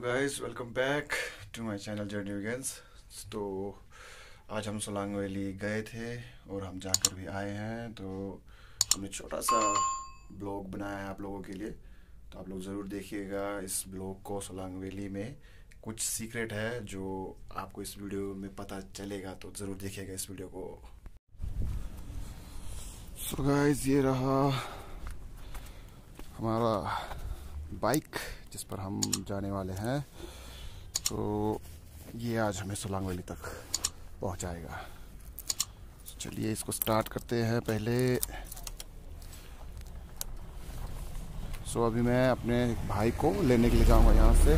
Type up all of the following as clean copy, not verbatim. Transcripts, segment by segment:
Guys, welcome back to my channel journey begins. तो आज हम सोलांग वैली गए थे और हम जाकर भी आए हैं। तो हमने छोटा सा ब्लॉग बनाया है आप लोगों के लिए, तो आप लोग ज़रूर देखिएगा इस ब्लॉग को। सोलांग वैली में कुछ सीक्रेट है जो आपको इस वीडियो में पता चलेगा, तो ज़रूर देखिएगा इस वीडियो को। सो गाइस, ये रहा हमारा बाइक जिस पर हम जाने वाले हैं। तो ये आज हमें सोलांग वैली तक पहुंचाएगा। चलिए इसको स्टार्ट करते हैं पहले। अभी मैं अपने भाई को लेने के लिए जाऊंगा यहाँ से।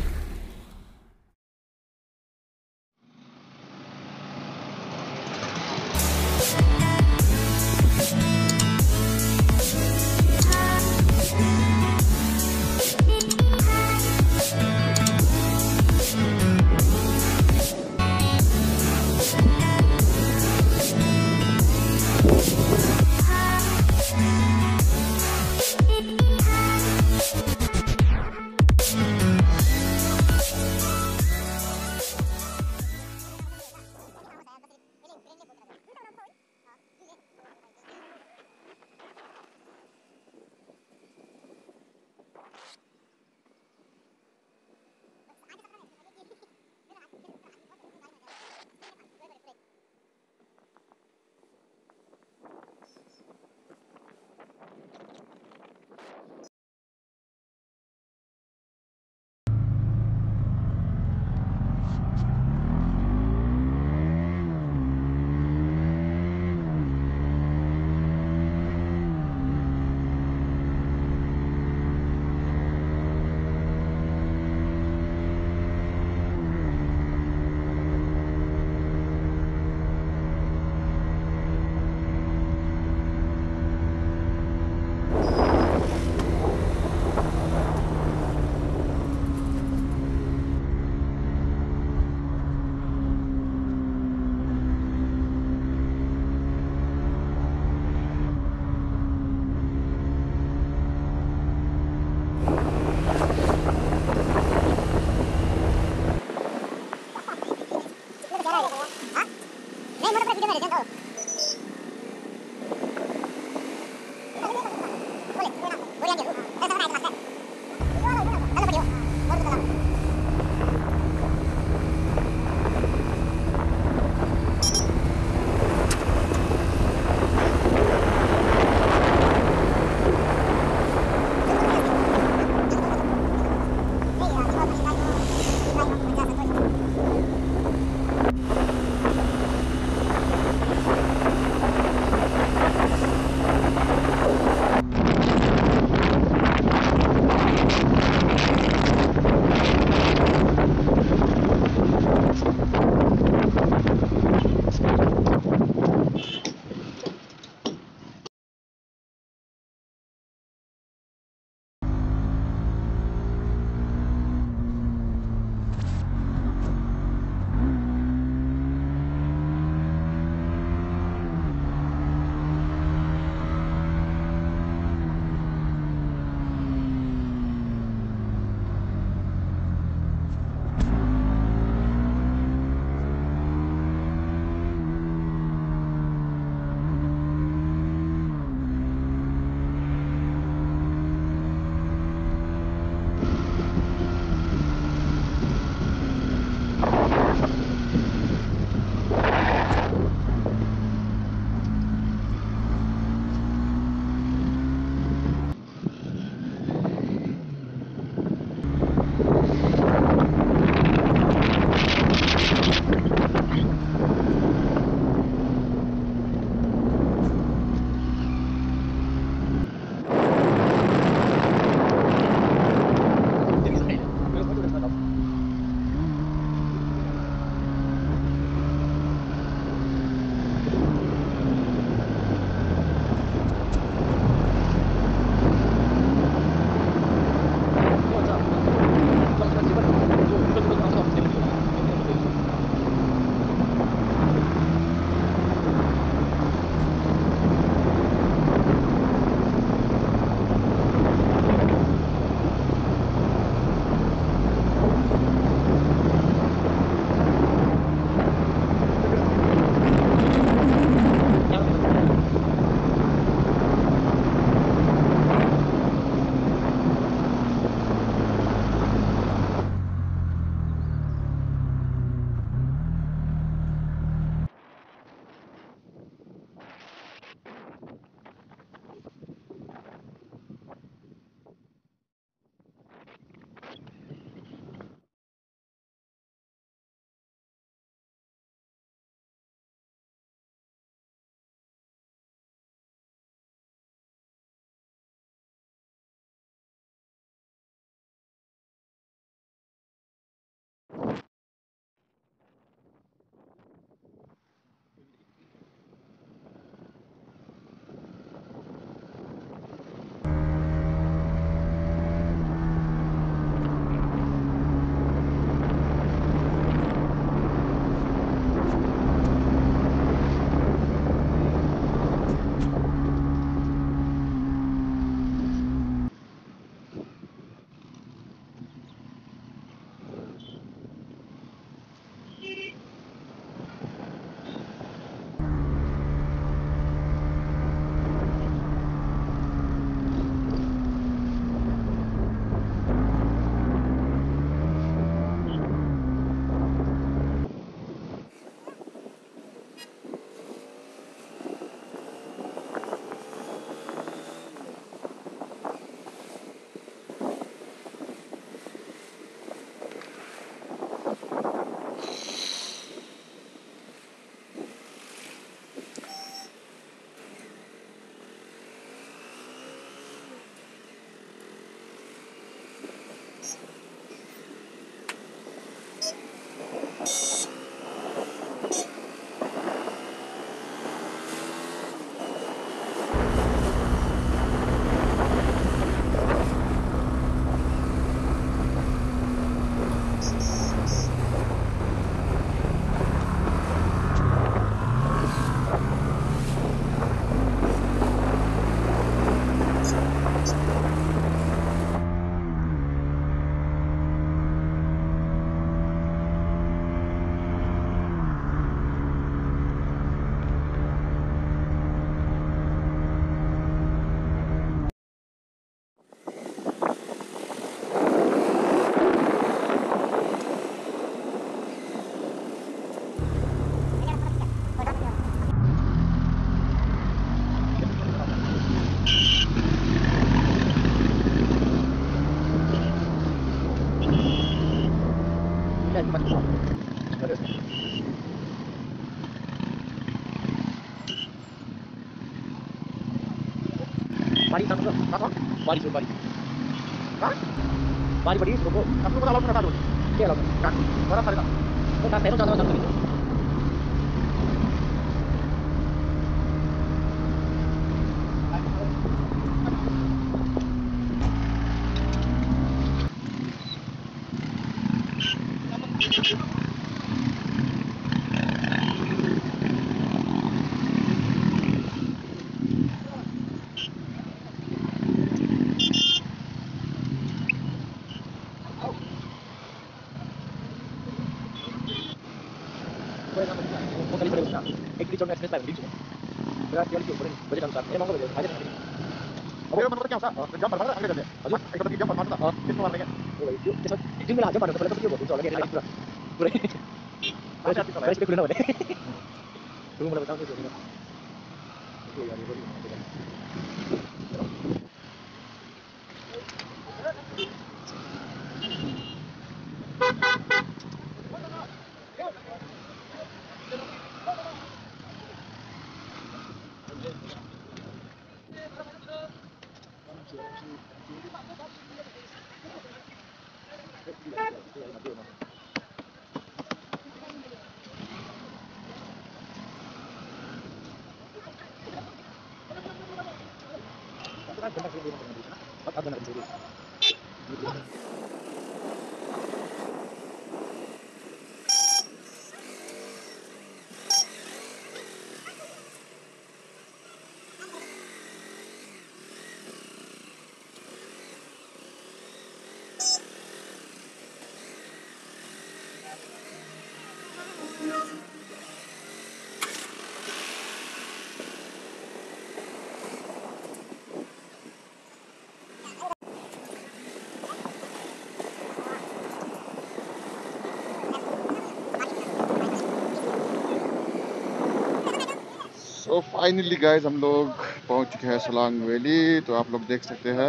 तो फाइनली गाइस हम लोग पहुंच चुके हैं सोलांग वैली। तो आप लोग देख सकते हैं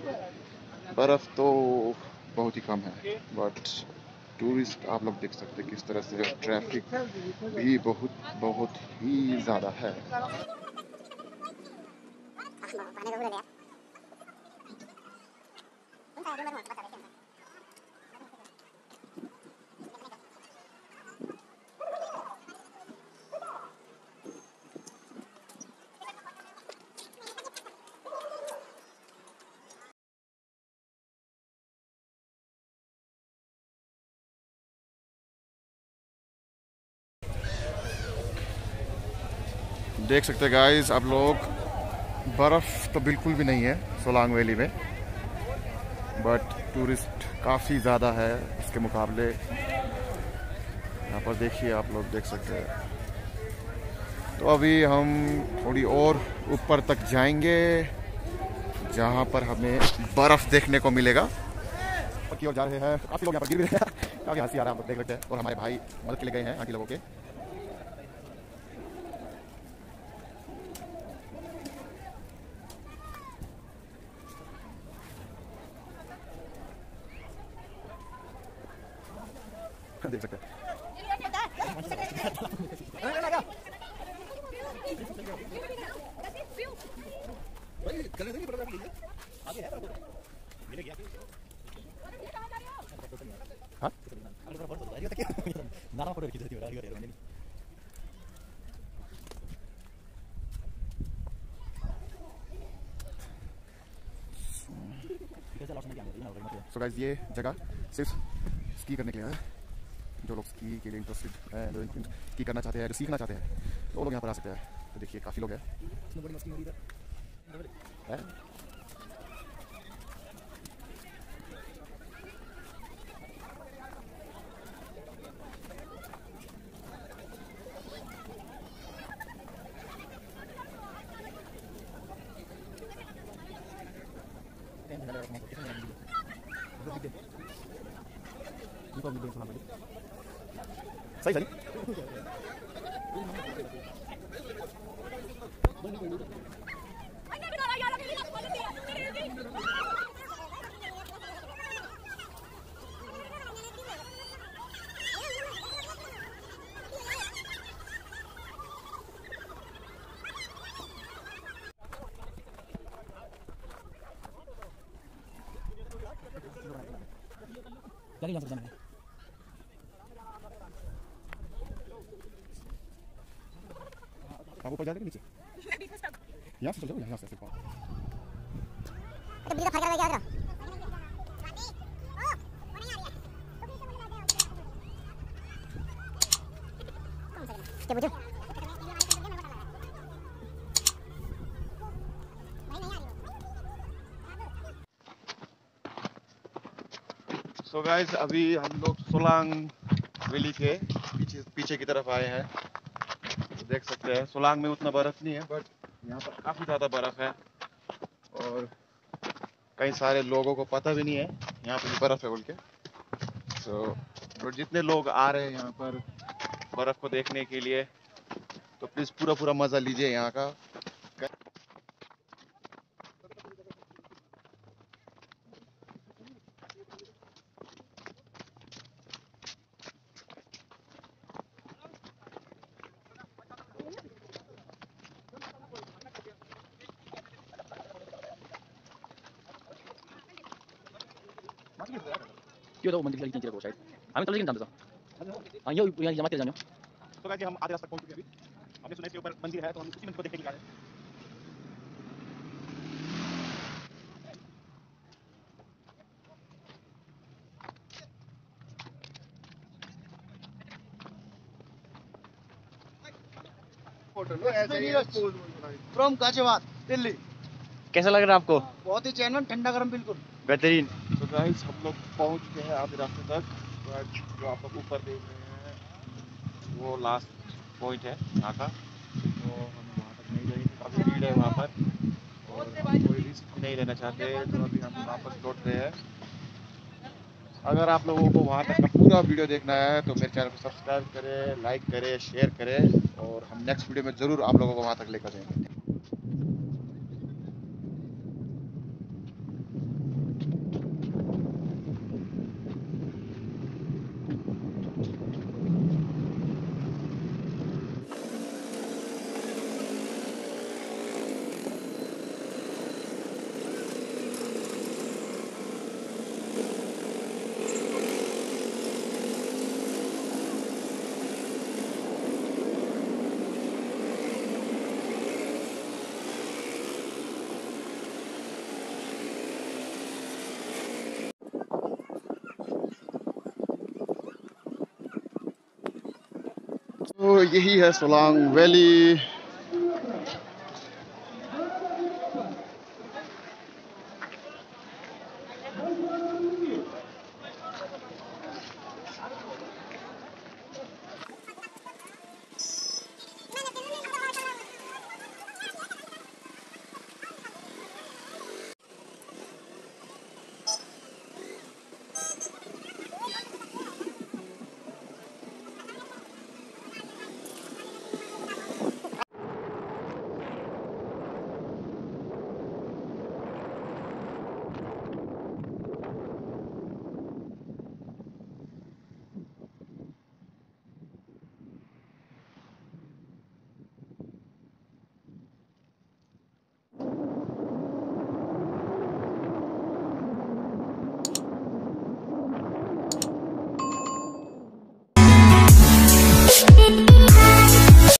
बर्फ़ तो बहुत ही कम है, बट टूरिस्ट आप लोग देख सकते हैं किस तरह से ट्रैफिक भी बहुत ही ज़्यादा है। देख सकते हैं गाइस आप लोग, बर्फ़ तो बिल्कुल भी नहीं है सोलांग वैली में, बट टूरिस्ट काफ़ी ज़्यादा है इसके मुकाबले। यहाँ पर देखिए, आप लोग देख सकते हैं। तो अभी हम थोड़ी और ऊपर तक जाएंगे जहाँ पर हमें बर्फ़ देखने को मिलेगा। की ओर जा रहे हैं, काफ़ी लोग यहाँ पर गिर भी रहे हैं, काफ़ी हंसी आ रहा है, आप देख सकते हैं। और हमारे भाई मदद के लिए गए हैं आंटी लोगों के। देख सकते हैं। सो गाइस, ये जगह सिर्फ स्की करने के लिए है। जो लोग स्की के लिए इंटरेस्टेड है, जो स्की करना चाहते हैं, जो सीखना चाहते हैं, तो वो लोग यहाँ पर आ सकते हैं। तो देखिए काफ़ी लोग हैं। सही सही। क्या यहाँ से जाना है? आप ऊपर जाएंगे नीचे? यहाँ से चल जाओ, यहाँ से ऐसे तो बीजा फर्क लग गया क्या बुझो सो गाइस, अभी हम लोग सोलांग वैली के पीछे की तरफ आए हैं। तो देख सकते हैं सोलांग में उतना बर्फ नहीं है, बट यहाँ पर काफ़ी ज़्यादा बर्फ है और कई सारे लोगों को पता भी नहीं है यहाँ पे बर्फ है बोल के। तो जितने लोग आ रहे हैं यहाँ पर बर्फ को देखने के लिए, तो प्लीज़ पूरा मज़ा लीजिए यहाँ का। क्यों तो मंदिर की तरफ शायद हमें तो लेकिन जानते था। हाँ ये यहाँ जमा कर जानो। तो गाइस हम आधे रास्ते पहुंच चुके हैं अभी। हमने सुना इसके ऊपर मंदिर है, तो हम उसी मंदिर को देखने के लिए आए हैं। फ्रॉम गाजियाबाद दिल्ली। कैसा लग रहा है आपको? बहुत ही चैनवन, ठंडा गरम बिल्कुल बेहतरीन। तो गाइस हम लोग पहुंच चुके हैं आधे रास्ते तक। तो जो आप लोग ऊपर देख रहे हैं वो लास्ट पॉइंट है यहाँ का। तो हम वहाँ तक नहीं जाएंगे, काफ़ी भीड़ है वहाँ पर और हम कोई रिस्क भी नहीं लेना चाहते, तो अभी हम वापस लौट रहे हैं। अगर आप लोगों को वहाँ तक का पूरा वीडियो देखना है तो मेरे चैनल को सब्सक्राइब करें, लाइक करें, शेयर करें और हम नेक्स्ट वीडियो में ज़रूर आप लोगों को वहाँ तक लेकर जाएंगे। तो यही है सोलांग वैली।